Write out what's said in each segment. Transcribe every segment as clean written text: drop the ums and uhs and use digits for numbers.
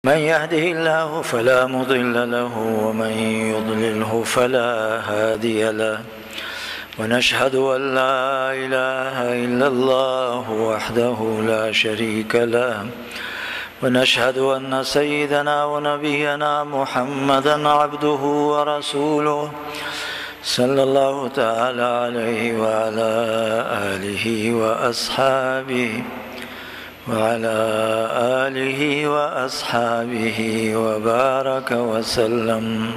من يهده الله فلا مضل له ومن يضلله فلا هادي له ونشهد أن لا إله إلا الله وحده لا شريك له ونشهد أن سيدنا ونبينا محمدا عبده ورسوله صلى الله تعالى عليه وعلى آله وأصحابه وبارك وسلم.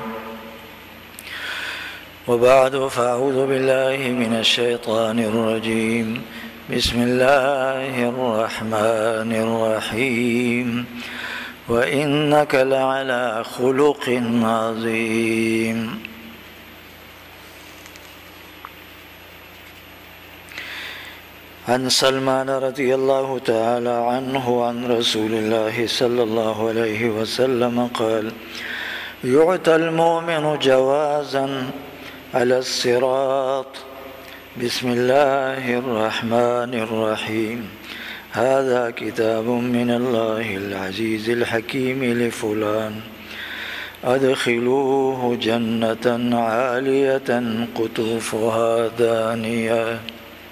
وبعد فأعوذ بالله من الشيطان الرجيم. بسم الله الرحمن الرحيم. وإنك لعلى خلق عظيم. عن سلمان رضي الله تعالى عنه عن رسول الله صلى الله عليه وسلم قال: يعطى المؤمن جوازا على الصراط بسم الله الرحمن الرحيم. هذا كتاب من الله العزيز الحكيم لفلان أدخلوه جنة عالية قطوفها دانية.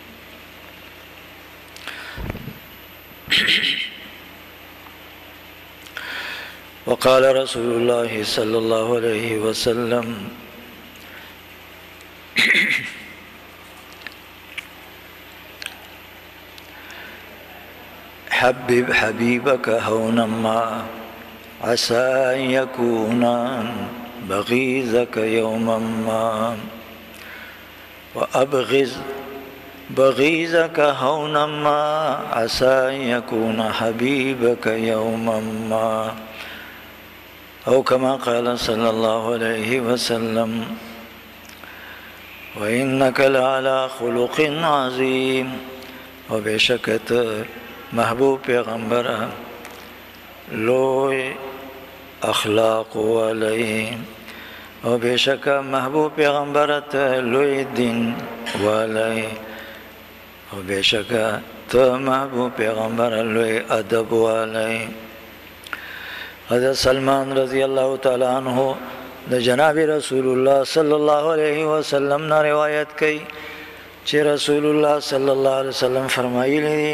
وقال رسول الله صلى الله عليه وسلم: حبب حبيبك هونا ما عسى أن يكون بغيضك يوما ما وأبغض بغيضك هونا ما عسى أن يكون حبيبك يوما ما أو كما قال صلى الله عليه وسلم. وإنك لعلى خلق عظيم. وبشكت محبوب پیغمبر لوی اخلاق علیہ وبشک محبوب پیغمبرت لوی دین علیہ وبشک تو محبوب پیغمبر لوی ادب علیہ. حضرت سلمان رضی اللہ تعالی عنہ د جناب رسول اللہ صلی اللہ علیہ وسلم نے روایت کی کہ رسول اللہ صلی اللہ علیہ وسلم فرمایلی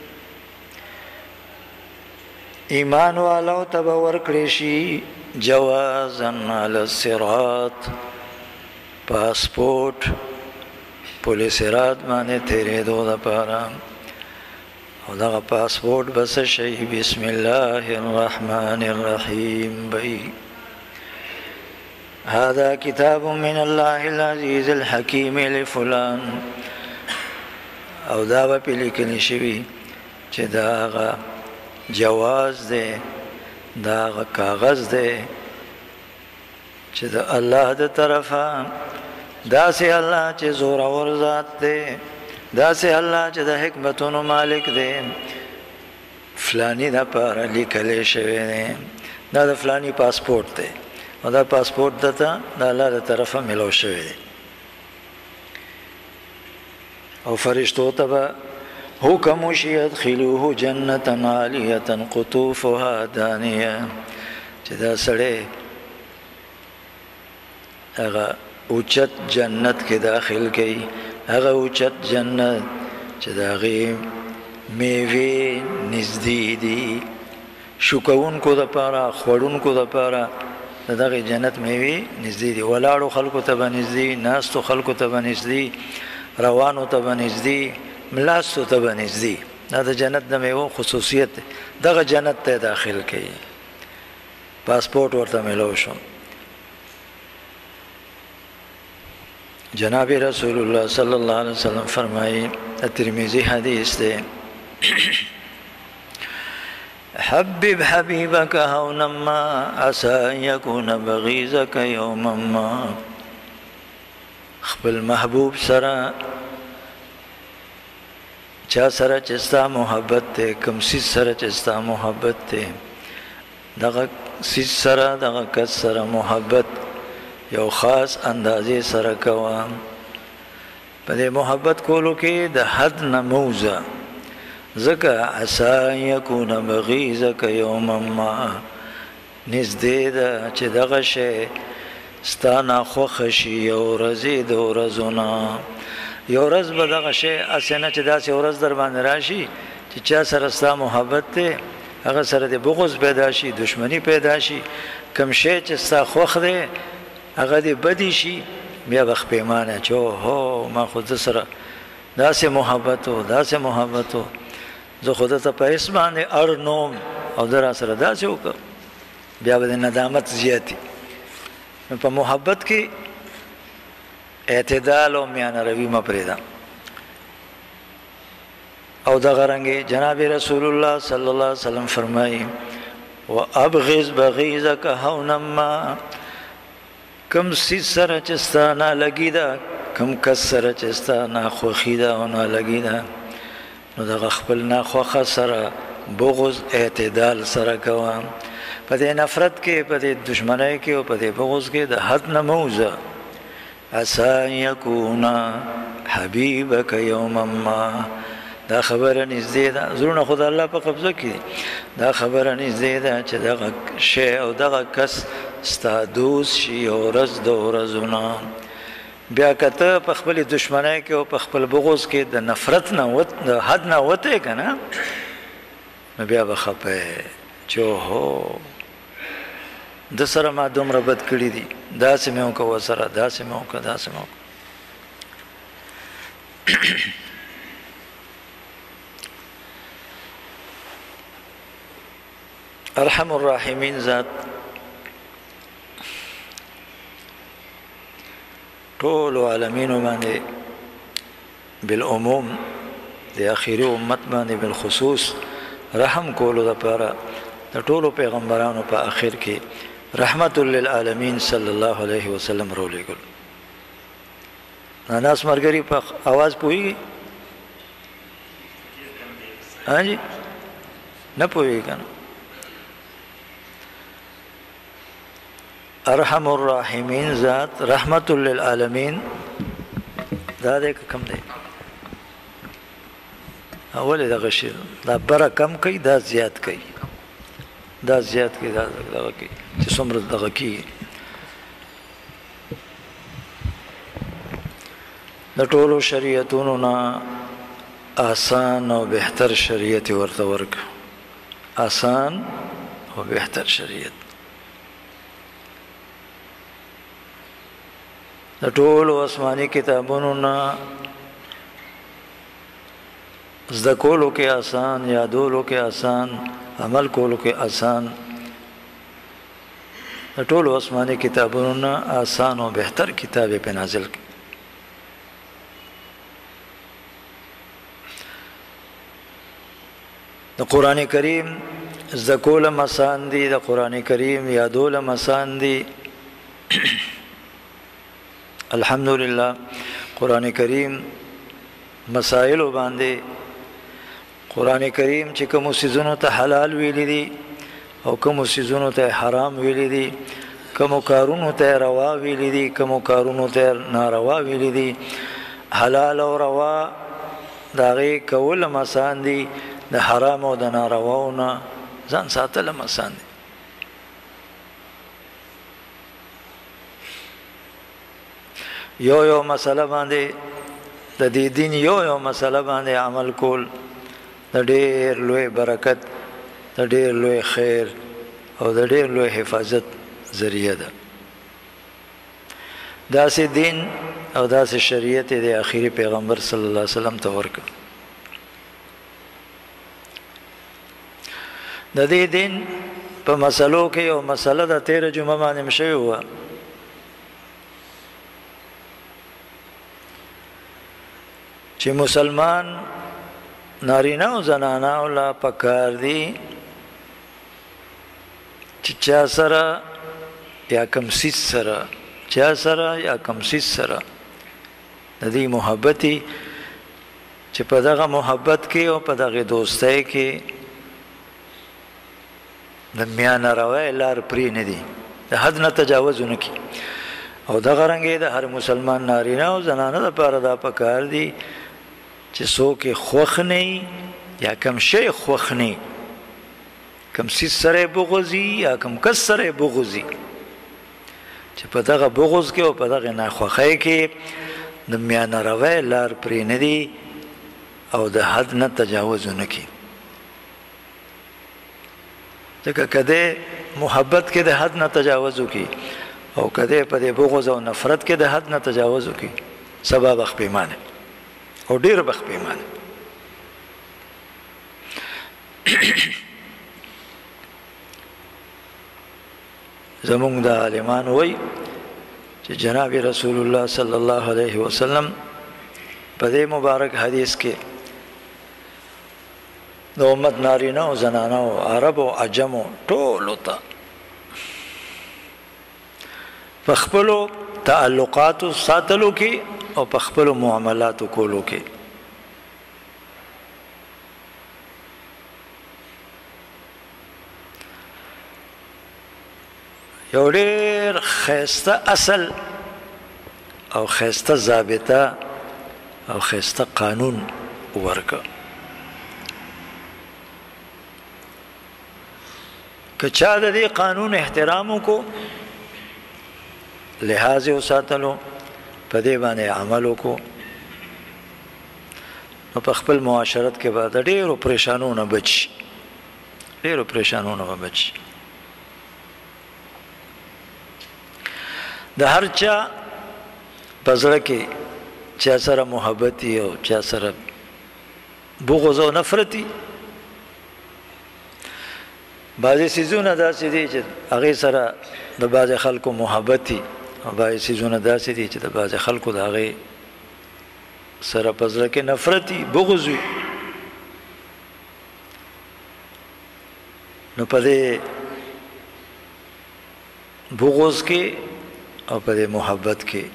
ایمان والو تب ورکړی شي جوازن علی الصراط پاسپورت پولیس رات باندې تیرې دو لپاره او دغه پاسپورت بس شي بسم الله الرحمن الرحیم بی. هذا كتاب من الله العزيز الحكيم لفلان. او دا په لیکل شوی چې دا جواز دے دا کاغذ دے چې د الله د طرفه دا سه الله چې زور اور ذات دے دا سه الله چې د حکمتونو مالک دے فلانی دا پر لیکل شوی دی دا د فلانی پاسپورت دی او دا پاسپورت دته د الله د طرفه ملو شوی دی او فرشتو ته حکم وشي ادخلوه جنة عالیة قطوفها دانیه چې دا سړی هغه اوچت جنت کې داخل کړي هغه اوچت جنت چې د هغې میوې نږدې دي شوکوونکو دپاره خوړونکو دپاره د دغې جنت میوې نږدې دي ولاړو خلکو ته به نږدې ناستو خلکو ته به نږدې روانو ته به نږدې ملاستو ته به نږدې دا د جنت د میوو خصوصیت دی دغه جنت ته داخل کوي پاسپورت ورته میلو شو. جناب رسول الله صلی الله علیه وسلم فرمایي ترمذی حدیث دی حبب حبیبک هونا ما عسى ان یکون بغیضک یوما ما. خپل محبوب سره چا سره چې ستا محبت دی کوم سیز سره چې ستا محبت دی دغه سیز سره دغه کس سره محبت یو خاص اندازې سره کوه په دې محبت کولو کې د حد نه موزه ځکه عسى ان یکون بغیضک یوما ما نږدې ده چې دغه شی ستا ناخوښه شي یو ورځې د ورځو نه. یو ورځ به دغه شی هسې نه چې داسې ورځ در باندې راشي چې چا سره ستا محبت دی هغه سره د بغض پیدا شي، دشمنی پیدا شي. کوم شی چې ستا خوښ دی هغه دې بدی شي، بیا به پښیمانه چې هو ما خو ده سره داسې محبت و داسې محبت و، زه خو ده ته په حس باندې اړ نوم او ده را سره داسې وکړ، بیا به د ندامت زیاتي. په محبت کې اعتدال او میانه روي مه پرېږده. او دغه رنګې جناب رسول الله صلی الله علیه وسلم فرمایي وابغض بغیضک هونا ما، کم څیز سره چې ستا نالګي ده، کم کس سره چې ستا ناخوښي ده او نالګي ده، نو دغه خپل ناخوښه سره بغض اعتدال سره کوه. په دې نفرت کې، په دې دشمنۍ کې او په دې بغض کې د حد نه مه وځه. عسى يكون حبيبك يوما ما، دا خبره نږدې ده، زړونه خو د الله په قبضه کې دي، دا خبره نږدې ده چې دغه شی او دغه کس ستا دوست شي یو ورځ د ورځو نه. بیا که ته په خپلې دشمنۍ کې او په خپل بغض کې د نفرت نه د حد نه وتې که نه، نو بیا به خفه چې هو د سره ما دومره بد کړي دي، داسې مې وکړه ورسره، داسې مې وکړه، داسې مې وکړه. ارحم الراحمین ذات ټول عالمینو باندې بالعموم د اخیری امت باندې بالخصوص رحم کولو دپاره د ټولو پیغمبرانو په آخر کې رحمت للعالمین صلی الله علیه وسلم راولېږل. ناس مرګري په आवाज پوهېږي؟ ها جی نه پوهېږي که نه؟ ارحم الراحمین ذات رحمت للعالمین دا دی که کم دی؟ ولې دغه شی دا بره کم کوي، دا زیات کوي، دا زیات کوي، دا دغه کوي چې څومره دغه کېږي. د ټولو شریعتونو نه آسان او بهتر شریعت ورته ورکړه، آسان او بهتر شریعت. د ټولو آسماني کتابونو نه زده کولو کې آسان، یادولو کې آسان، عمل کولو کې آسان. د ټولو آسماني کتابونو نه آسان او بهتر کتاب یې په نازل کړ. د قرآن کریم زده کول آسان دي، د قرآن کریم یادول آسان دي. الحمدلله قرآن کریم مسائلو باندې قرآن کریم چې کومو څیزونو ته حلال ویلی دي او کومو څیزونو ته حرام ویلی دي، کومو کارونو ته روا ویلی دي، کومو کارونو ته ناروا ویلی دي، حلال او روا د هغې کول هم آسان دي، د حرام او د نارواو نه ځان ساتل هم آسان دي. یو مسله باندې د دې دین یو مسله باندې عمل کول د ډېر لوی برکت، د ډېر لوی خیر او د ډېر لوی حفاظت ذریعه ده. داسې دین او داسې شریعت د آخري پیغمبر صلی الله علیه وسلم ته ورکړه. د دې دین په مسلو کې یو مسله د 13 جمعه باندې شوې وه چې مسلمان نارینه او زنانه اولا پکار دي چې چا سره یا کم سیز سره، چا سره یا کم سیز سره د دې محبتي چې په دغه محبت کې او په دغه دوستۍ کې د میانه روی لار پرې نه دي، د حد نه تجاوز ونه کړي. او دغه رنګې د هر مسلمان نارینه او زنانه لپاره دا پکار دي چې څوک یې خوښ نه یا کم شی خوښ نه کم سیس سره بغضی یا کم کس سره بغضی چې په دغه بغض کې او په دغه ناخوښۍ کې د میانه روی لار پرې نه دی او د حد نه تجاوز نه کوي. ځکه کده محبت کې د حد نه تجاوز وکړي او کده په دې بغض او نفرت کې د حد نه تجاوز وکړي سبا بخ پیمانه او ډیر بخ پیمانه. زمونږ د عالمان وای چې جناب رسول الله صلی الله علیه وسلم په دې مبارک حدیث کې د امت نارینه او زنانه او عرب او عجم ټولو ته په خپلو تعلقاتو ساتلو کې او په خپلو معاملاتو کولو کې یو ډېر ښایسته اصل او ښایسته ضابطه او ښایسته قانون ورکه. که چا د دې قانون احترام وکړو لحاظ یې وساتلو په دې باندې عمل وکړو نو په خپل معاشرت کې به د ډېرو پریشانو نه بچ شي ډېرو پریشانو نه به بچ شي. د هر چا په زړه کې چا سره محبت او چا سره بغض او نفرت بعضې څیزونه داسې دي چې هغې سره د بعضې خلکو محبت او بعضې څیزونه داسې دي چې د بعضې خلکو د هغې سره په زړه کې نفرت بغض وي. نو په دې بغض کې او په دې محبت کې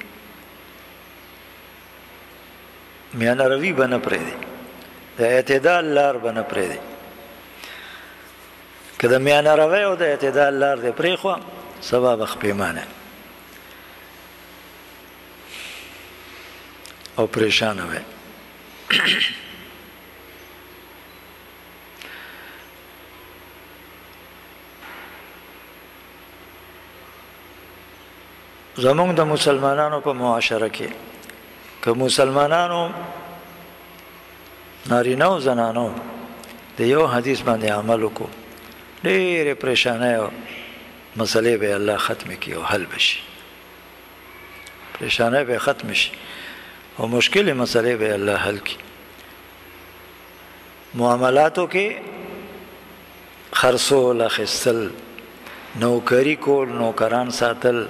میانه روی به نه پرېږدي د اعتدال لار به نه پرېږدي. که د میانه روی او د اعتدال لار دې پرېښوه سبا به خپېمانه او پریشانه وی. زمونږ د مسلمانانو په معاشره کې که مسلمانانو نارینه او زنانو د یو حدیث باندې عمل وکړو ډېرې پریشانۍ او مسلې به الله ختم کړي او حل بشي پریشانۍ به ختم شي او مشکل مسلې به الله حل کړي. معاملاتو کې خرڅول اخیستل نوکري کول نوکران ساتل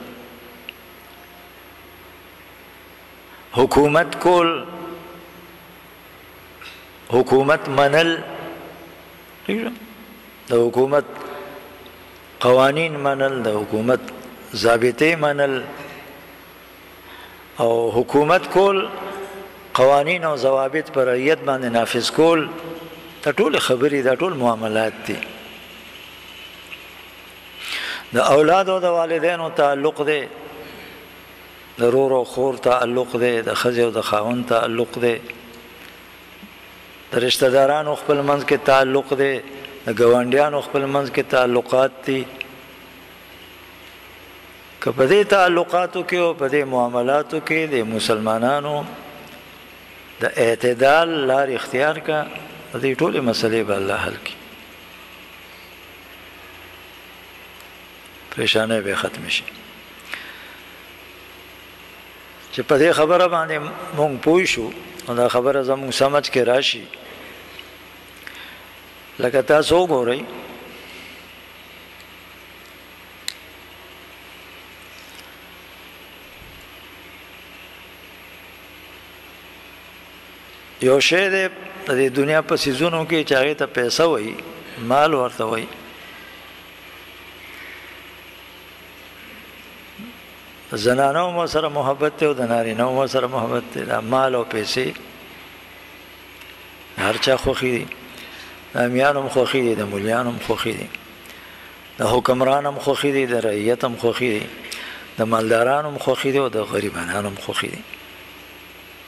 حکومت کول حکومت منل د حکومت قوانین منل د حکومت ضابطې منل او حکومت کول قوانین او ضوابط پر رعیت باندې نافذ کول دا ټول خبرې دا ټول معاملات دي. د اولاد او د والدینو تعلق دی د رور او خور تعلق دی د ښځې او د خاوند تعلق دی د رشتہ دارانو خپل منځ کې تعلق دی د ګاونډیانو خپل منځ کې تعلقات دي. که په دې تعلقاتو کې او په دې معاملاتو کې د مسلمانانو د اعتدال لار اختیار کا د دې ټولې مسلې به الله حل کړي پریشانۍ به ختم شي. چې په دې خبره باندې مونږ پوه شو او دا خبره زموږ سمجھ کې راشي لکه تاسو وګورئ یو شی دی د دې دنیا په څیزونو کې چې هغې ته پیسه وایي مال ورته وایي زنانو مو سره محبت دی او د نارینهو مو سره محبت دی دا مال او پیسې هر چا خوښي دي د امیانو هم خوښي دي د مولیانو هم خوښي دي د حکمران هم خوښي دي د رعیت هم خوښي دي د مالدارانو هم خوښي دي او د غریبانانو هم خوښي دي.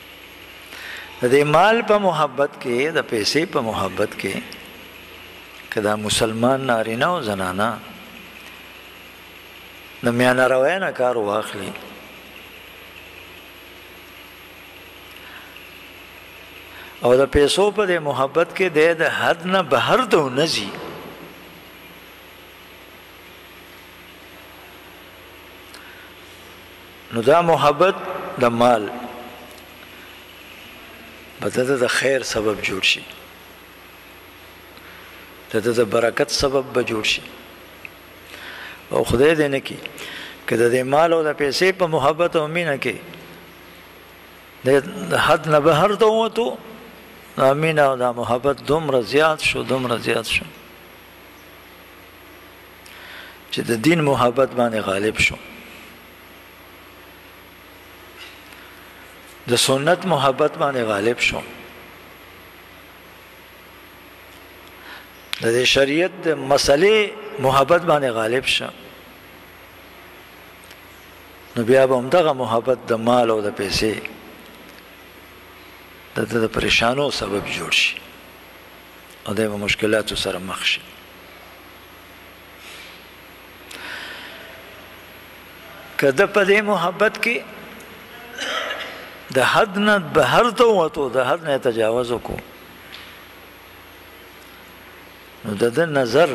د دې مال په محبت کې د پیسې په محبت کې که دا مسلمان نارینه او زنانه د میانه روی نه کار واخلي او د پیسو په د محبت کې د حد نه بهر ته نه ځي. نو دا محبت د مال بدته د خیر سبب جوړ شي، دته د برکت سبب به جوړ شي. او خدای دې نه کی که د مال او د پیسې په محبت او مینه کې د حد نه بهر ته ووتو، دا مینه او دا محبت دومره زیات شو چې د دین محبت باندې غالب شو، د سنت محبت باندې غالب شو، د شریعت د مسلې محبت باندې غالب شو. نو بیا به همدغه محبت د مال او د پیسې د پریشانو سبب جوړ شي او د مشکلاتو سره مخ شي. که د په دې محبت کې د حد نه بهر ته ووتو، د حد نه تجاوز وکړو، نو د نظر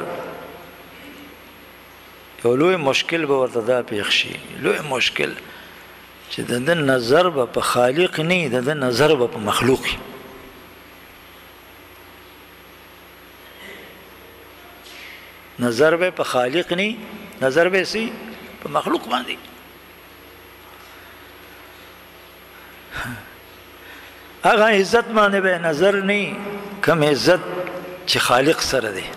یو لوی مشکل به ورته دا پیښ شي، لوی مشکل چې د نظر به په خالق نه، د نظر به په مخلوق. نظر به په خالق نه، نظر به سي په مخلوق باندې. هغه عزت باندې به نظر نه، کم عزت چې خالق سره دی.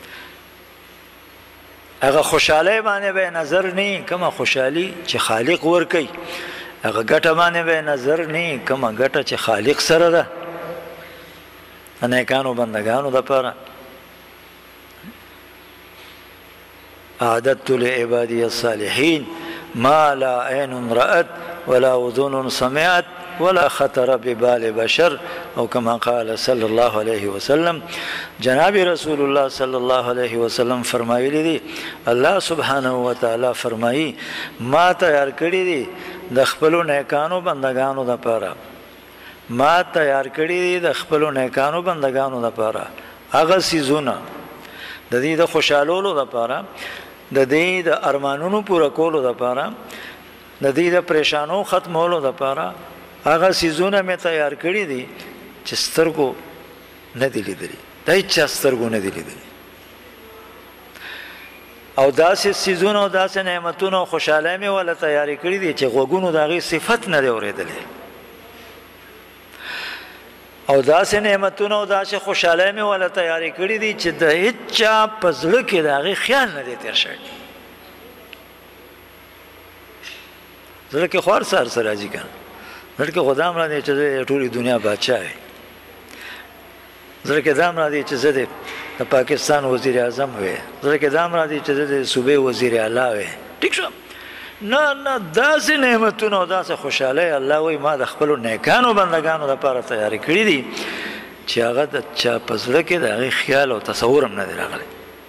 هغه خوشحالی باندې به نظر نه، کومه خوشحالي چې خالق ورکوي. هغه ګټه باندې به نظر نه، کومه ګټه چې خالق سره ده د نیکانو بندګانو دپاره. اعددت لعبادي الصالحين ما لا عين رأت ولا اذن سمعت ولا خطر ببال بشر، او كما قال صلی الله علیه وسلم. جناب رسول الله صلی الله علیه وسلم فرمایلی دي، الله سبحانه وتعالی فرمایي ما تیار کړی دي د خپل نیکانو بندگانو لپاره، ما تیار کړی دي د خپل نیکانو بندگانو لپاره هغه سيزونه د دې د خوشالولو لپاره، د دې د ارمانونو پوره کولو لپاره، د دې د پریشانو ختمولو لپاره هغه سيزونه مې تیار کړی دي چې سترګو نه دي لیدلي، د هیچا سترګو نه دي لیدلي. او داسې سيزونه او داسې نعمتونه او خوشحالۍ مې ولا تیاری کړی دي چې غوږونو د هغې صفت نه دی اورېدلی. او داسې نعمتونه او داسې خوشحالۍ مې ولا تیاری کړی دي چې د هیچا په زړه کې د هغې خیال نه دی تېر شوی. زړه کې خو هر څه هر څه راځي که نه، زړه کې خو دا هم راځي چې زه ټولې دنیا بادشاه یم، زړه کې دا هم راځي چې زه د پاکستان وزیر اعظم وی، زړه کې دا هم راځي چې زه د صوبې وزیر اعلی وی. ټیک شو؟ نه، داسې نعمتونه او داسې خوشحالۍ الله وایي ما د خپلو نیکانو بندګانو لپاره تیارې کړي دي چې هغه د چا په زړه کې د هغې خیال او تصور هم نه دی راغلی.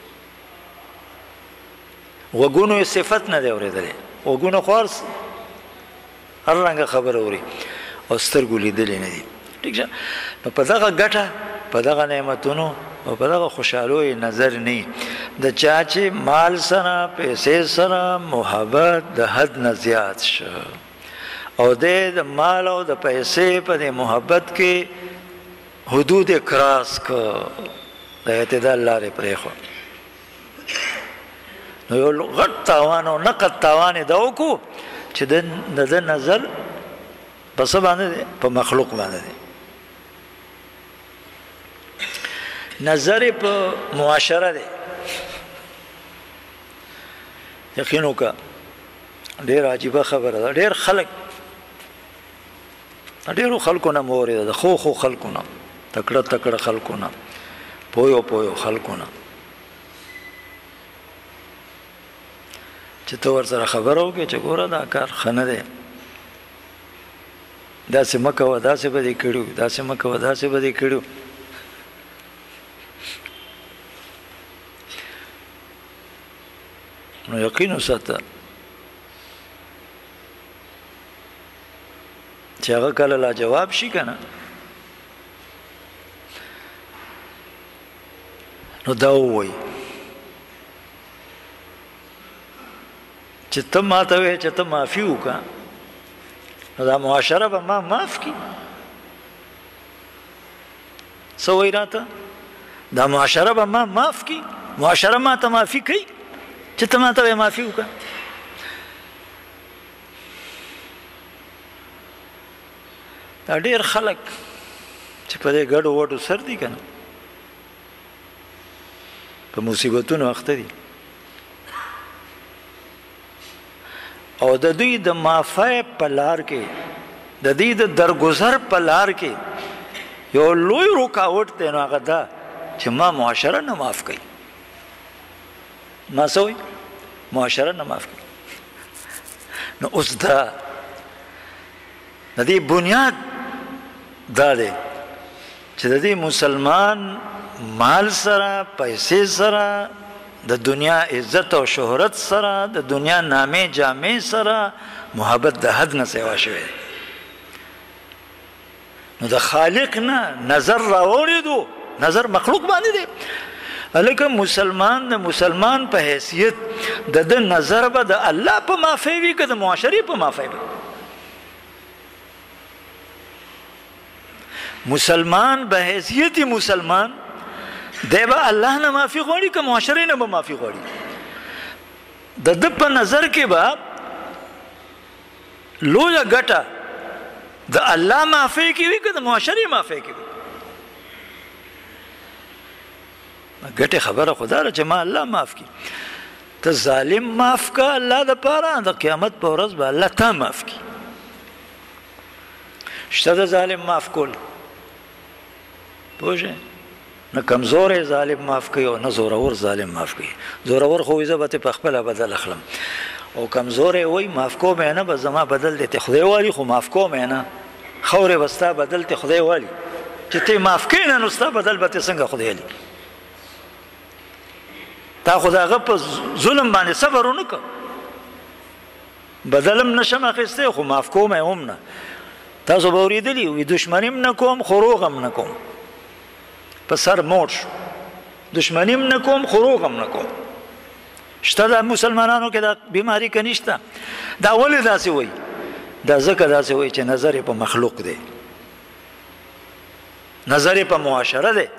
غوږونو یې صفت نه دی اورېدلی، غوږونه خو هر رنګه خبره اوري او سترګو لیدلې نه دي. ټیک شه؟ نو په دغه ګټه، په دغه نعمتونو او په دغه خوشحالو نظر نه د چا چې مال سره پیسې سره محبت د حد نه زیات شو او د مال او د پیسې په دې محبت کې حدود کراس کو، د اعتدال لارې پرېښو. نو یو غټ تاوان او نقد تاوان یې دا وکړو چې د نظر په څه باندې دی؟ په مخلوق باندې دی. نظر په معاشره دی. یقین وکړه ډېر عجیبه خبره ده، ډېر خلک ډېرو خلکو نه مې اورېده، د خو خلکو نه، تکړه خلکو نه، پویو خلکو نه، چې ته ورسره خبره وکړې چې ګوره دا کار ښه نه دی، داسې مه کوه، داسې به دې کړي، داسې مه کوه، داسې به دې کړي. نو یقین وساته چې هغه کله لا جواب شي که نه نو دا ووایي چې ته ما ته وایې چې ته معافي وکړه نو دا معاشره به ما معاف کړي څه وایي راته دا معاشره به ما معاف کړي معاشره ما ته معافي کوي چې ته ما ته وایې معافي وکړه دا ډېر خلک چې په دې ګډو وډو سر دي که نه په مصیبتونو اخته دي او د دوی د معافی په لار کې د دوی د درګذر په لار کې یو لوی رکاوټ دی نو هغه دا چې ما معاشره نه معاف کوي ما څه وایي معاشره نه معاف کوي نو اوس دا د دې بنیاد دا دی چې د دې مسلمان مال سره پیسې سره د دنیا عزت او شهرت سره د دنیا نامې جامې سره محبت د حد نه سوا شوی نو د خالق نه نظر راوړېدو نظر مخلوق باندې دی هلکه مسلمان د مسلمان په حیثیت د ده نظر به د الله په معافی وي که د معاشرې په معافی وي مسلمان به حیثیت مسلمان دی به الله نه معافي غواړي که معاشرې نه به معافي غواړي د ده په نظر کې به لویه ګټه د الله معافی کې وي که د معاشرې معافی کې وي ګټې خبره خو دا ده چې ما الله معاف کړي ته ظالم معاف که الله دپاره د قیامت په ورځ به الله تا معاف کړي شته د ظالم معاف کول پوه شئ نه کمزور ظالم معاف کوي او نه زورور ظالم معاف کوي زورور خو زه به تې په خپله بدل اخلم او کمزور یې وایي معاف کوم یې نه به زما بدل دی ته خدای والي خو معاف کوم یې نه خورې به ستا بدل ته خدای والي چې ته معاف کوې نه نو ستا بدل به ته څنګه خدای والي تا خو د هغه په ظلم باندې صبر ونه کړه بدلم نشم اخیستی خو معاف کوم یې هم نه تاسو به اورېدلي وي دشمني م نه کوم خو روغ هم نه کوم په سر موړ شو دشمني م نه کوم خو روغ هم نه کوم شته د مسلمانانو کې دا بیماري که نشته دا ولې داسې وایي دا ځکه داسې وایي چې نظر یې په مخلوق دی نظر یې په معاشره دی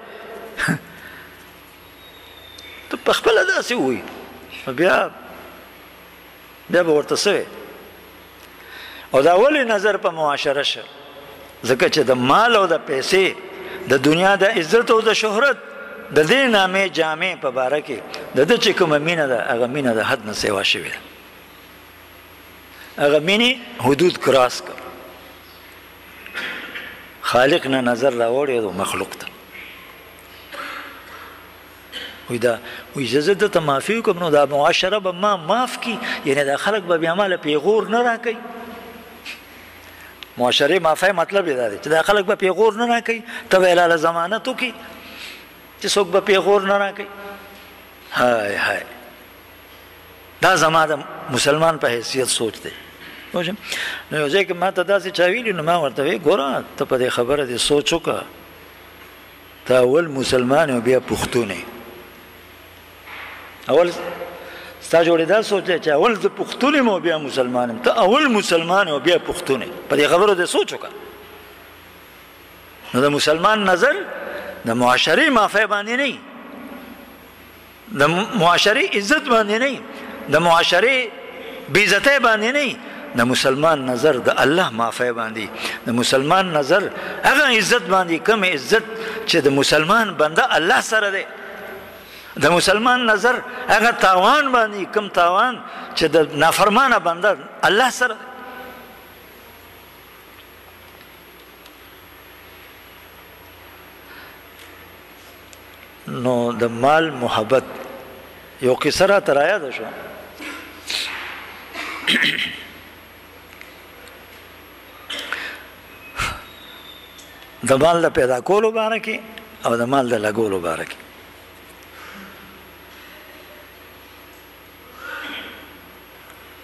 ته په خپله داسې وایي بیا به ورته څه وی او دا ولې نظر په معاشره شه ځکه چې د مال او د پیسې د دنیا د عزت او د شهرت د دې نامې جامې په باره کې د ده چې کومه مینه ده هغه مینه د حد نه سوا شوې ده هغه مینې حدود کراس کړ خالق نه نظر راوړی مخلوق ته وی دا وی زه دته معافي وکړم نو دا معاشره به ما معاف کړي یعنې دا خلک به بیا ماله پیغور نه راکوي معاشرې معافی مطلب یې دا دی چې دا خلک به پیغور نه راکوي ته به یې لاله ضمانت وکړي چې څوک به پیغور نه راکوي های های دا زما د مسلمان په حیثیت سوچ دی نو یو ځای کې ما ته داسې چا ویلي نو ما ورته وی ګوره ته په دې خبره دې سوچ وکړه ته اول مسلمان او بیا پښتون اول ستا جوړې دا سوچ دی چې اول زه پښتون یم او بیا مسلمان یم ته اول مسلمان او بیا پښتون یې په دې خبرو دې سوچ وکړه نو د مسلمان نظر د معاشرې معافی باندې نه د معاشرې عزت باندې نه د معاشرې بېعزتۍ باندې نه د مسلمان نظر د الله معافی باندې د مسلمان نظر هغه عزت باندې کوم عزت چې د مسلمان بنده الله سره دی د مسلمان نظر هغه تاوان باندې کوم تاوان چې د نافرمانه بنده الله سره نو د مال محبت یو قصه راته رایاده شوه د مال د پیدا کولو باره کې او د مال د لګولو باره کې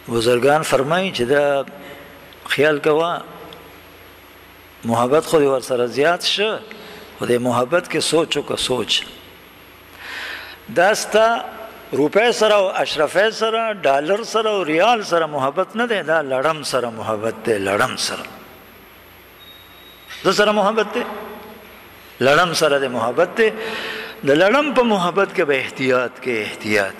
بزرگان فرمایي چې دا خیال کوه محبت خو دې ورسره زیات شه خو دې محبت کې سوچ وکړه سوچ دا ستا روپے سره او اشرفه سره ډالر سره او ریال سره محبت نه دی دا لړم سره محبت دی لړم سره د سره محبت دی لړم سره د محبت دی د لړم په محبت کې به احتیاط کې احتیاط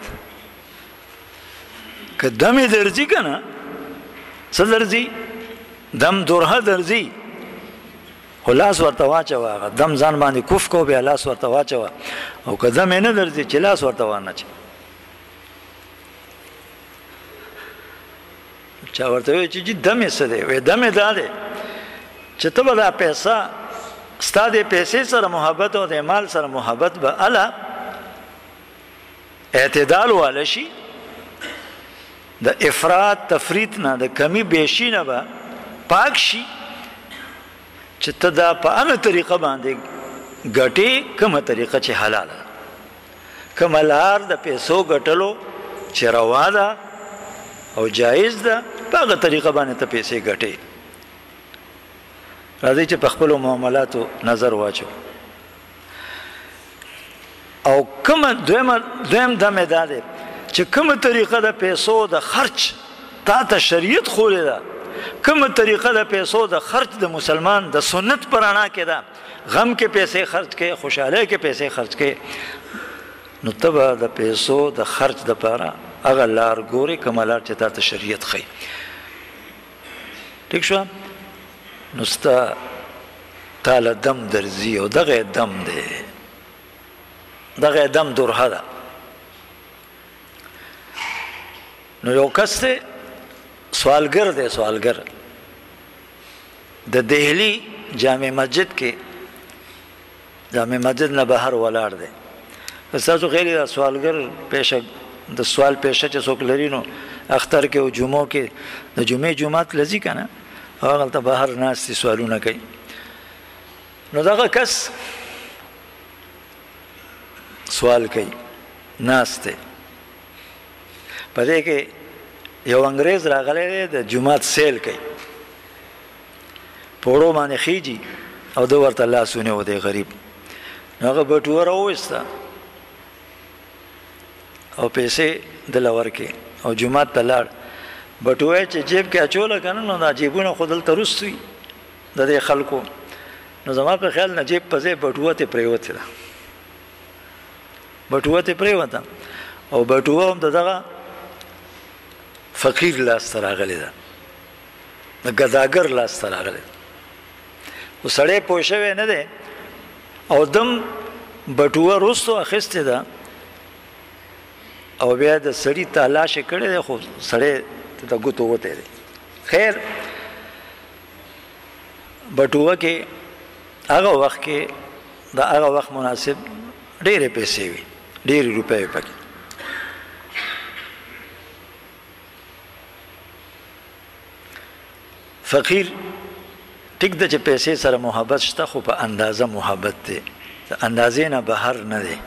که دم درځي که نه څه درځي دم درها درځي خو لاس ورته واچوه هغه دم ځان باندې کف کو بیا لاس ورته واچوه او که دم یې نه درځي چې لاس ورته وانهچه چا ورته وایي چې دم یې څه دی وایي دم یې دا دی چې ته به دا پیسه ستا د پیسې سره محبت او د مال سره محبت به اله اعتدال واله شي د افراط تفریط نه د کمی بیشي نه به پاک شي چې ته دا په هغه طریقه باندې ګټې کومه طریقه چې حلاله ده کومه لار د پیسو ګټلو چې روا ده او جایز ده په هغه طریقه باندې ته پیسې ګټې راځي چې په خپلو معاملاتو نظر واچو او کومه دویم دمې دا دی چې کومه طریقه د پیسو د خرچ تا ته شریعت خولی ده کومه طریقه د پیسو د خرچ د مسلمان د سنت پر رڼا کې ده غم کې پیسې خرچ کې خوشحالی کې پیسې خرچ کې نو ته به د پیسو د خرچ دپاره هغه لار ګورې کومه لار چې تا ته شریعت ښیي ټیک شو نو ستا تاله دم درځي او دغه دم دی دغه دم درها ده نو یو کس دی سوالګر دی سوالګر د دهلی جامع مسجد کې جامع مسجد نه بهر ولاړ دی ستاسو خیلی دا سوالګر پیشه د سوال پیشه چې څوک لري نو اختر کې او جمعو کې د جمعې جمعات لځي که نه هغلته بهر ناست دي سوالونه کوي نو دغه کس سوال کوي ناست دی په دې کې یو انګریز راغلی دی د جومات سیل کوي په وړو باندې خیجي او ده ورته لاس ونیو دی غریب نو هغه بټوه راوویسته او پیسې دله ورکړې او جومات ته لاړ بټوه یې چې جیب کې اچوله که نه نو دا جیبونه خو دلته رست وي د دې خلکو نو زما په خیال نه جیب په ځای بټوه ترې پرېوتې ده بټوه ترې پرېوته او بټوه هم د دغه فقیر لاس ته راغلی ده د ګداګر لاس ته راغلی خو سړی پوه شوی نه دی او دم بټوه رستو اخیستې ده او بیا د سړي تلاش یې کړی دی خو سړی ته د ګوتو وتی دی خیر بټوه کې هغه وخت کې د هغه وخت مناسب ډېرې پیسې وي ډېرې روپۍ وي پکې فقیر ټیک ده چې پیسې سره محبت شته خو په اندازه محبت دی د اندازې نه بهر نه دی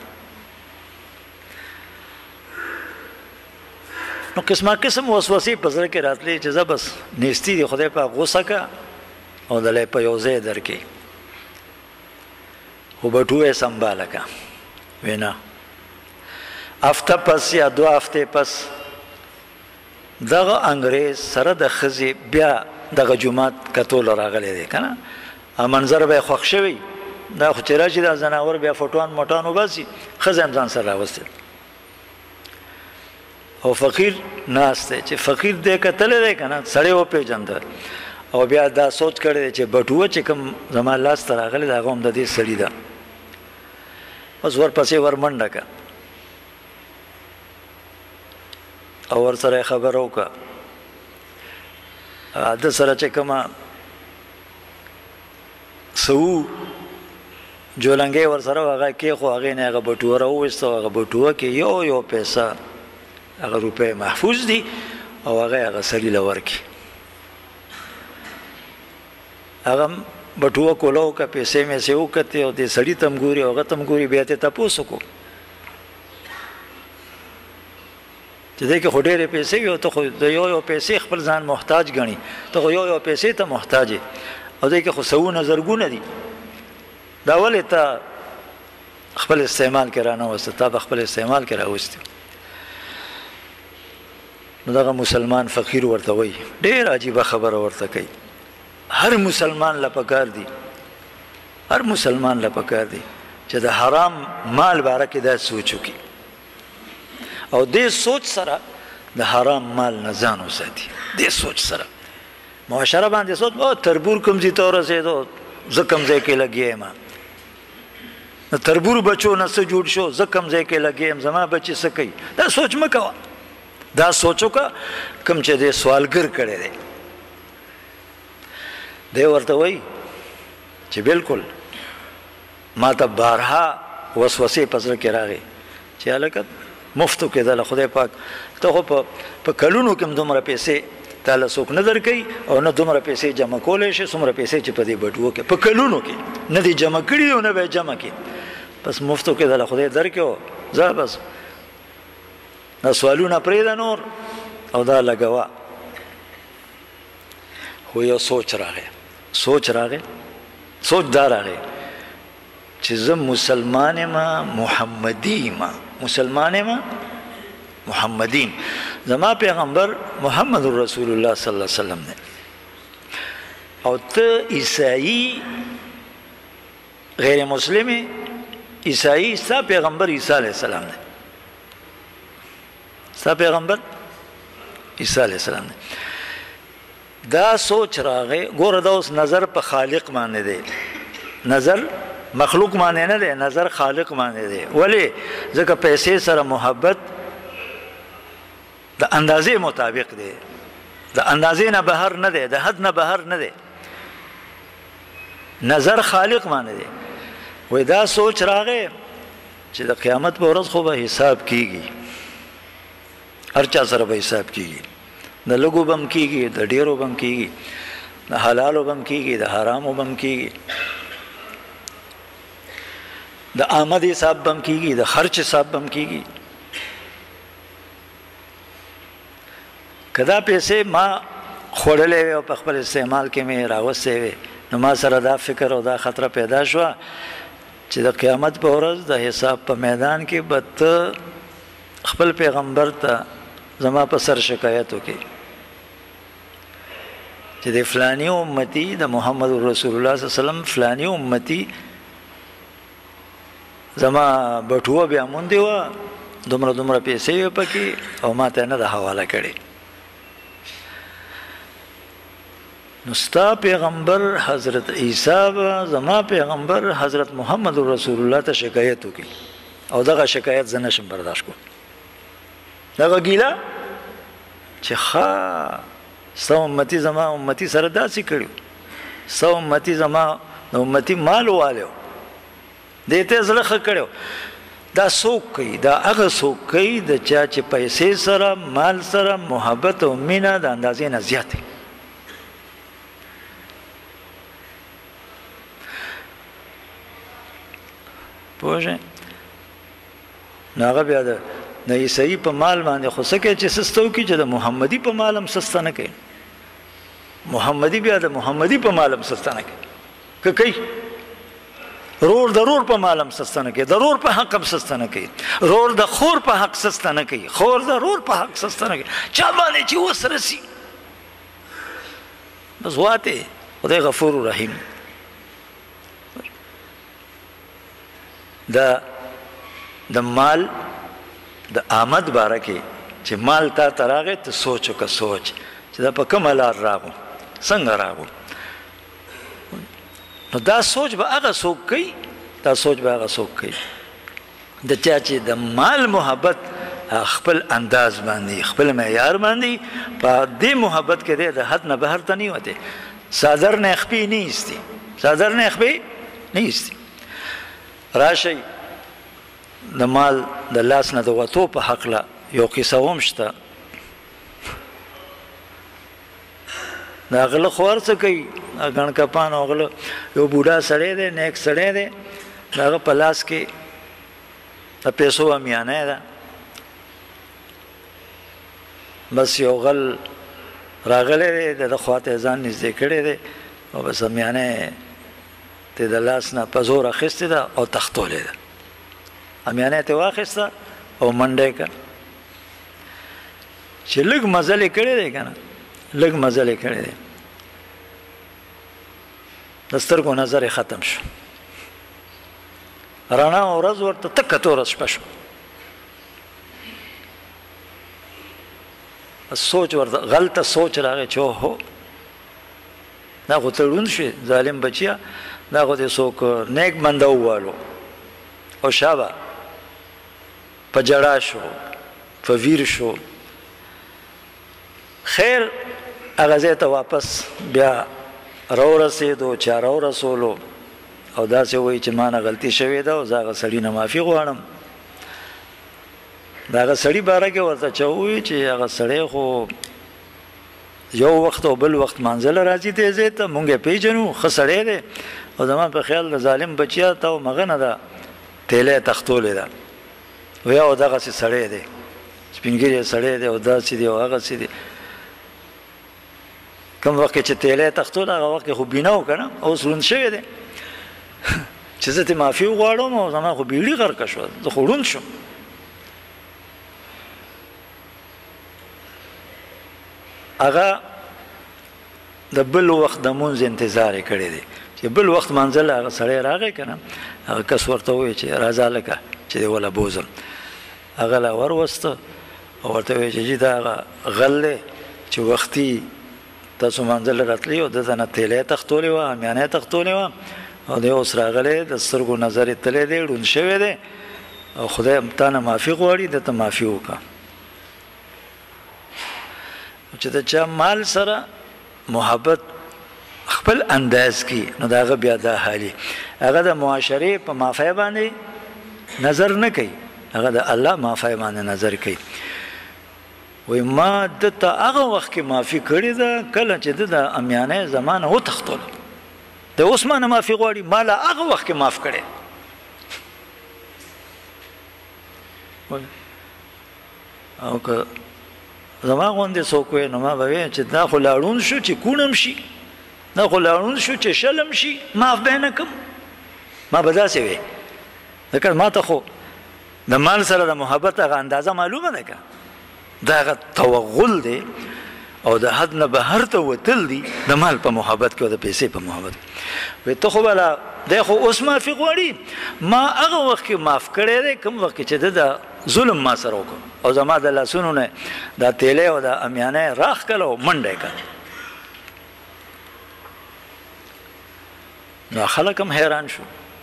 نو قسمه قسم وسوسې په زړه کې راتلې چې زه بس نیستي دی خدای په غوسه که او دلی په یو ځای درکې خو بټوه یې سنباله که وی نه هفته پس یا 2 هفتې پس دغه انګریز سره د ښځې بیا دغه جومات کتول راغلی دی که نه منظر به یې خوښ شوی دا خو چې راشي دا زناور بیا فوټوان موټان وباسي ښځه هم ځان سره راوستل او فقیر ناست دی چې فقیر دی کتلی دی که نه سړی وپېژنده او بیا دا سوچ کړی دی چې بټوه چې کوم زما لاس ته راغلی د هغه هم د دې سړي ده بس ورپسې ورمنډه که او ورسره یې خبره وکړه ده سره چې کومه څه جولنګۍ ورسره و هغه کېښو هغې نه هغه بټوه راوویسته او هغه بټوه کې یو پیسه هغه روپۍ محفوظ دي او هغه سړي له ورکړي هغه بټوه کوله وکړه پیسې میسې وکتې او دې سړي ته هم ګوري او هغه ته هم ګوري بیا ترې تپوس وکړو چې دې کې خو ډېرې پیسې وي او ته خو د یو پیسې خپل ځان محتاج ګڼي، ته خو یو پیسې ته محتاج یې، او دې کې خو سوونه زرګونه دي، دا ولې ته خپل استعمال کې رانه وسته، تا به خپل استعمال کې راوستې. نو دغه مسلمان فقیر ورته وایي، ډېر عجیبه خبره ورته کوي. هر مسلمان له پکار دی، هر مسلمان له پکار دی چې د حرام مال باره کې دا سوچ وکړي او دې سوچ سره د حرام مال نه ځان وساتي. دې سوچ سره معاشره باندې سوچ، او تربور کوم ځای ته ورسېدو، زه کوم ځای کې لګیا یم، د تربور بچو نه څه جوړ شو، زه کوم ځای کې لګیا یم، زما بچې څه کوي، دا سوچ مه کوه. دا سوچ وکړه کوم چې دې سوالګر کړی دی. دی ورته وایي چې بالکل ما ته بارها وسوسې په زړه کې راغی چې هلکه مفتو کېدله، خدای پاک ته خو په کلونو کې هم دومره پیسې تاله څوک نه درکوي او نه دومره پیسې جمع کولی شي څومره پیسې چې په دې بټوو کې په کلونو کې نه دي جمع کړي او نه به یې جمع کړي. بس مفتو کېدله خدای درکړو، ځه بس دا سوالونه پرېږده نور او دا لګوه. خو یو سوچ راغی، سوچ دا راغی چې زه مسلمان یم، محمدي یم، مسلمان یم محمدي یم، زما پیغمبر محمد رسول الله صلی الله علیه وسلم دی، او ته عیسائی غیر مسلم، عیسائی ستا پیغمبر عیسی علیه السلام دی، ستا پیغمبر عیسی علیه السلام دی. دا سوچ راغی. ګوره دا اوس نظر په خالق باندې دی، نظر مخلوق باندې نه دی، نظر خالق باندې دی. ولې؟ ځکه پیسې سره محبت د اندازې مطابق دی، د اندازې نه بهر نه دی، د حد نه بهر نه دی، نظر خالق باندې دی. وای دا سوچ راغی چې د قیامت په ورځ خو به حساب کیږي، هر چا سره به حساب کیږي، د لږو به هم کیږي، د ډیرو به هم کیږي، د حلالو به هم کیږي، د حرامو به هم کیږي، د آمد حساب به هم کیږي، د خرچ حساب به هم کیږي. که دا پیسې ما خوړلې وې او په خپل استعمال کې مې راوستې وې، نو ما سره دا فکر او دا خطره پیدا شوه چې د قیامت په ورځ د حساب په میدان کې به ته خپل پیغمبر ته زما په سر شکایت وکړي چې د فلانی امتی د محمد رسول الله صلی الله علیه وسلم فلانی امتی زما بټوه بیا موندې وه، دومره پیسې وې پکې او ما ته نه ده حواله کړې. نو ستا پیغمبر حضرت عیسی به زما پیغمبر حضرت محمد رسول الله ته شکایت وکړي او دغه شکایت زه نشم برداشت کوم. دغه ګیله چې ښه ستا امتي زما امتي سره داسې کړي، ستا امتي زما د امتي مال والی و، دې ته زړه ښه کړی و. دا څوک کوي؟ دا هغه څوک کوي د چا چې پیسې سره مال سره محبت او مینه د اندازې نه زیات وي. پوه شئ؟ نو هغه بیا د عیسائی په مال باندې خو څه کوي چې سسته وکړي چې د محمدي په مال هم سسته نه کوي. محمدي بیا د محمدي په مال هم سسته نه کوي، که کوي رور د رور په مال هم سسته نه کوي، د رور په حق هم سسته نه کوي، رور د خور په حق سسته نه کوي، خور د رور په حق سسته نه کوي. چا باندې چې اوس رسي بس واته خدای غفور رحیم. د مال د آمد باره کې چې مال تا ته راغی ته سوچ وکړه، سوچ چې دا په کومه لار راغو، څنګه راغو. نو دا سوچ به هغه څوک کوي، دا سوچ به هغه څوک کوي د چا چې د مال محبت خپل انداز باندې خپل معیار باندې په دې محبت کې دی د حد نه بهر ته نه وته، صادر نه خپې نه ایستي، صادر نه خپې نه ایستي. راشئ د مال د لاس نه د وتو په حقله یو قصه هم شته. دا غله خور څه کوي، ګڼ کپان او غله یو بوډا سړی دی، نیک سړی دی، د هغه په لاس کې د پیسو امیانه ده. بس یو غل راغلی دی د خواته ځان نږدې کړی دی او بس امیانه ته د لاس نه په زور اخیستې ده او تختولې ده امیانه ته واخیسته او منډه کړه چې لږ مزل یې کړی دی که نه لږ مزل یې کړی دی د سترګو نظر یې ختم شو رڼا ورځ ورته تکه توره شپه شو سوچ ورته غلطه سوچ راغی چې هو دا خو ته ړوند شوې ظالم بچیا دا خو دې څوک نیک بنده ووالو او شابه په جړا شو په ویر شو خیر هغه ځای ته واپس بیا راورسېدو چا راورسولو او داسې وایي چې ما نه غلطي شوې ده او زه هغه سړي نه معافي غواړم د هغه سړي باره کې ورته چا ووایي چې هغه سړی خو یو وخت او بل وخت منزله راځي دې ځای ته مونږ یې پېژنو ښه سړی دی او زما په خیال د ظالم بچیا ته او مغه نه ده تیلی یې تختولې ده ویا او دغسې سړی دی سپینګیری سړی دی او داسې دی او هغسې دی کوم وخت کې چې تیلی یې تختول هغه وخت کې خو بینه و که نه اوس ړوند شوی دی چې زه ترې معافي وغواړم او زما خو بیړي غرقه شوه زه خو ړوند شوم هغه د بل وخت د مونځ انتظار یې کړی دی چې بل وخت منزل هغه سړی راغی که نه هغه کس ورته ووایي چې راځه هلکه چې دی وله بوزم هغه لا وروسته او ورته وایي چې جي دا هغه غل دی چې وختي تاسو منزل راتلی او دته نه تیلی تختولې وه امیانه یې تختولې وه او دی اوس راغلی د سترګو نظر یې تلی دی ړوند شوی دی او خدای تا نه معافي غواړي دته معافي وکړه چې د چا مال سره محبت خپل انداز کی نو دا هغه بیا دا حالي هغه د معاشرې په معافی باندې نظر نه کوي هغه د الله معافی باندې نظر کوي وای ما دته هغه وخت کې معافي کړې ده کله چې د امیانه زمانه وتښتول د اوس ما نه معافي غواړي ما له هغه وخت کې معاف کړی او که زما غوندې څوک وی نو ما به وی چې دا خو لا ړوند شو چې کوڼم شي دا خو لا ړوند شو چې شلم شي معاف به یې نه کړم ما به داسې وی ځکه ما ته خو د مال سره د محبت هغه اندازه معلومه ده که دا هغه توغل دی او د حد نه بهر ته وتل دي د مال په محبت کې او د پیسې په محبت وی ته خو بله دی خو اوس معافي غواړي ما هغه وخت کې معاف کړی دی کوم وخت کې چې ده د ظلم ما سره وکړ او زما د لاسونو نه دا تیلی او د امیانه یې راښکله او منډه یې کړه نو خلک هم حیران شو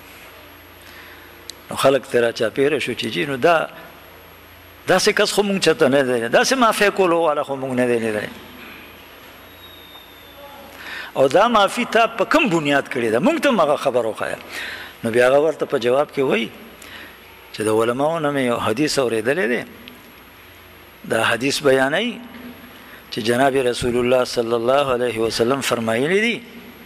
نو خلک ترې راچاپېره شو چې جي نو داسې کس خو مونږ چېرته نه دی داسې معافی کولو والا خو مونږ نه دی لیدلی او دا معافي تا په کوم بنیاد کړې ده مونږ ته هم هغه خبر وښیه نو بیا هغه ورته په جواب کې وایي چې د علماو نه مې یو حدیث اورېدلی دی دا حدیث بیانوي چې جناب رسول الله صلی الله علیه وسلم فرمایلی دي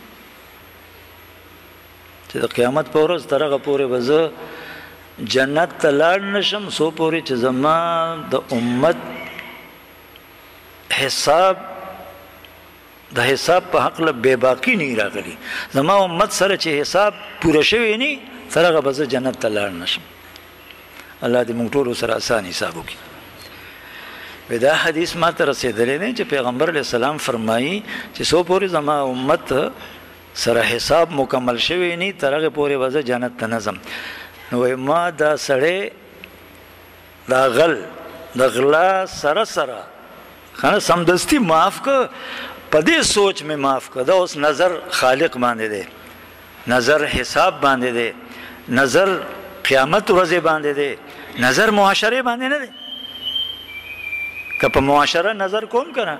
چې د قیامت په ورځ تر هغه پورې به زه جنت ته لاړ نشم څو پورې چې زما د امت د حساب په حقله بې باقي نه راغلي زما امت سره چې حساب پوره شوی نه تر هغه به زه جنت ته لاړ نشم الله دې موږ ټولو سره اسان حساب وکړي دا حدیث ما ته رسېدلی دی چې پیغمبر علیه السلام فرمایي چې څو پورې زما امت سره حساب مکمل شوی نه تر هغې پورې به زه جنت ته نه ځم نو ما دا سړی دا غل د غلا سره سره خانه سمدستی معاف که په دې سوچ مې معاف که دا اوس نظر خالق باندې دی نظر حساب باندې دی نظر قیامت ورځې باندې دی نظر معاشرې باندې نه دی که په معاشره نظر کوم که نه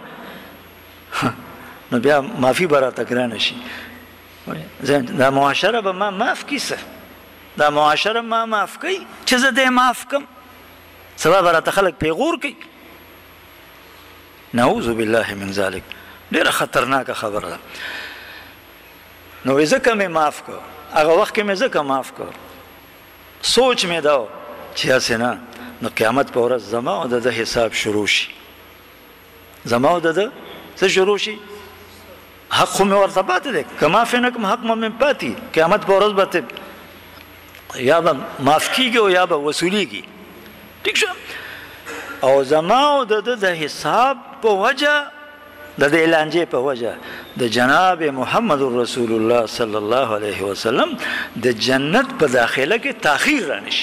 نو بیا معافي به راته ګرانه شي دا معاشره به ما معاف کیسه دا معاشره ما معاف کوي چې زه دی معاف کم سبا به راته خلک پیغور کوي نعوذ بالله من ذلک ډېره خطرناکه خبره ده نو ځکه مې معاف کړ هغه وخت کې مې ځکه معاف کړ سوچ مې دا چې هسې نه نو قیامت په ورځ زما او د حساب شروع شي زما او د څه شروع شي حق خو مې ورته پاتې دی که معاف نه کړم حق مې پاتې قیامت په ورځ به یا به معاف کېږي او یا به وصولیږي ټیک شو او زما او د حساب په وجه د دې لانجې په وجه د جناب محمد رسول الله صلی الله علیه وسلم د جنت په داخله کې تاخیر رانشي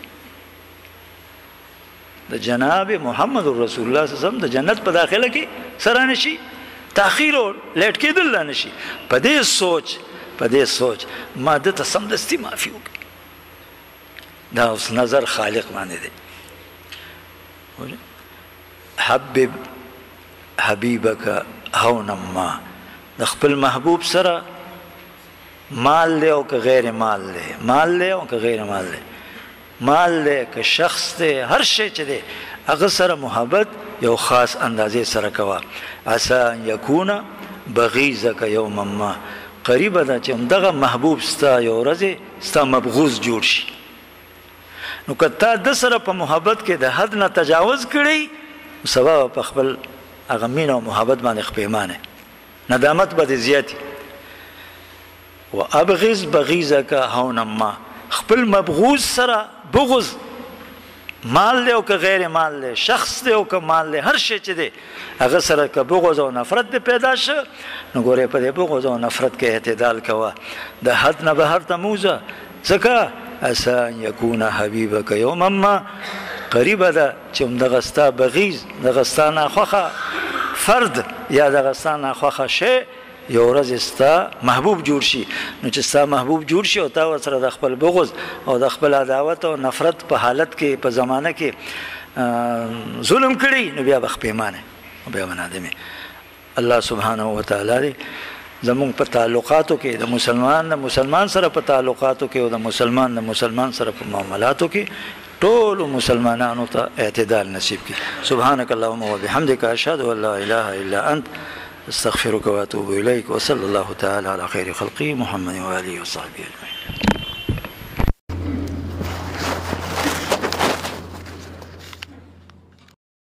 د جناب محمد رسول الله صلی الله علیه وسلم د جنت په داخله کې سره نشي تاخیر او لیټ کېدل رانشي په دې سوچ ما د سمدستي معافي وکړه دا اوس نظر خالق باندې دی حبیبک هونا ما د خپل محبوب سره مال دی او که غیر مال دی او که غیر مال دی مال دی که شخص دی هر شی چې دی هغه سره محبت یو خاص اندازې سره کوه عسى ان یکونه بغیضک یوما ما قریبه ده چې همدغه محبوب ستا یو ورځې ستا مبغوض جوړ شي نو که تا د سره په محبت کې د حد نه تجاوز کړی سبا په خپل هغه مینه او محبت باندې خپېمانه ندامت به دې زیاتي و ابغض بغیضک هونا ما خپل مبغوض سره بغض مال دی او که غیر مال دی شخص دی او که مال دی هر شی چې دی هغه سره که بغض او نفرت دی پیدا شه نو ګورې په دې بغض او نفرت کې اعتدال کوه د حد نه بهر ته موزه ځکه عسى ان یکون حبیبک یوما ما قریبه ده چې همدغه ستا بغیض دغه ستا ناخوښه فرد یا دغه ستا ناخوښه شی یو ورځ ستا محبوب جوړ شي نو چې ستا محبوب جوړ شي او تا ورسره د خپل بغض او د خپل عداوت او نفرت په حالت کې په زمانه کې ظلم کړي نو بیا به خپېمانه بیا به نادمې الله سبحانه وتعالی زمونږ په تعلقاتو کې د مسلمان سره په تعلقاتو کې او د مسلمان سره په معاملاتو کې ټول مسلمانانو ته اعتدال نصیب کړي سبحانك اللهم وبحمدك اشهد ان لا اله الا انت استغفرك واتوب اليك وصلى الله تعالى على خير خلقه محمد واله وصحبه اجمعين